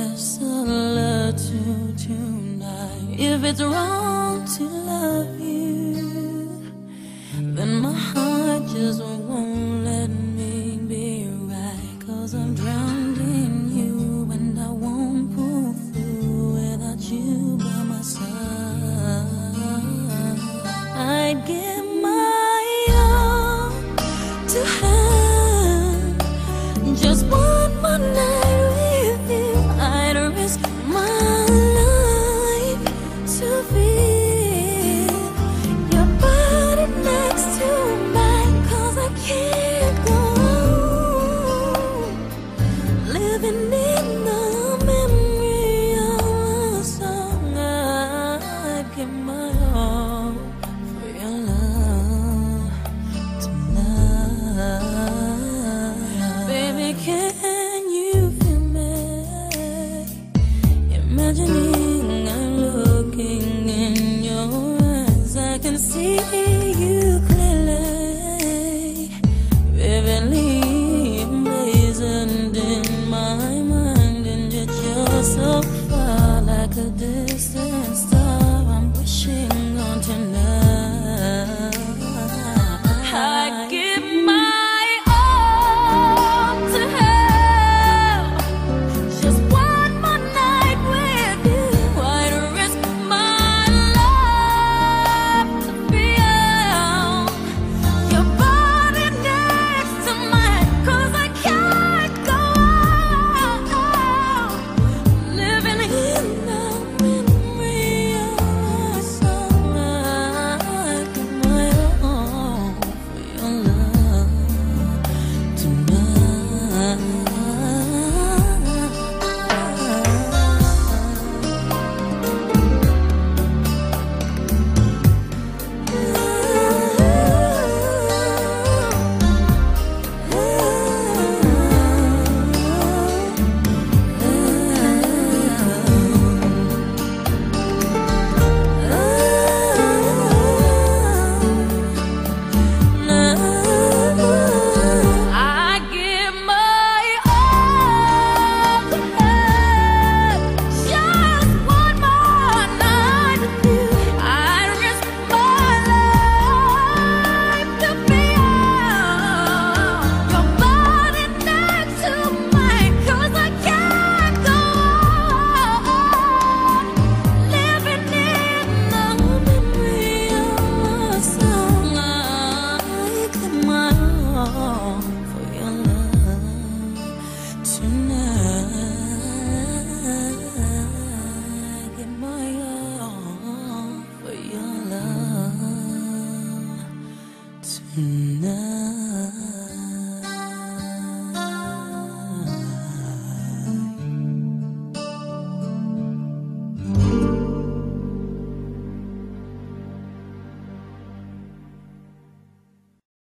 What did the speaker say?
express a love to tonight. If it's wrong to love you, then my heart just won't let me be right. 'Cause I'm drowned in you and I won't pull through without you by my side. I'd give my all to have just one more night with you. I'd risk my life to feel your body next to mine. 'Cause I can't go on living in the memory of a song. I'd give my all for your love tonight. Baby, can you feel me? Imagining I'm looking in your eyes, I can see you clearly, vividly emblazoned in my mind, and yet you're so far, like a distant star.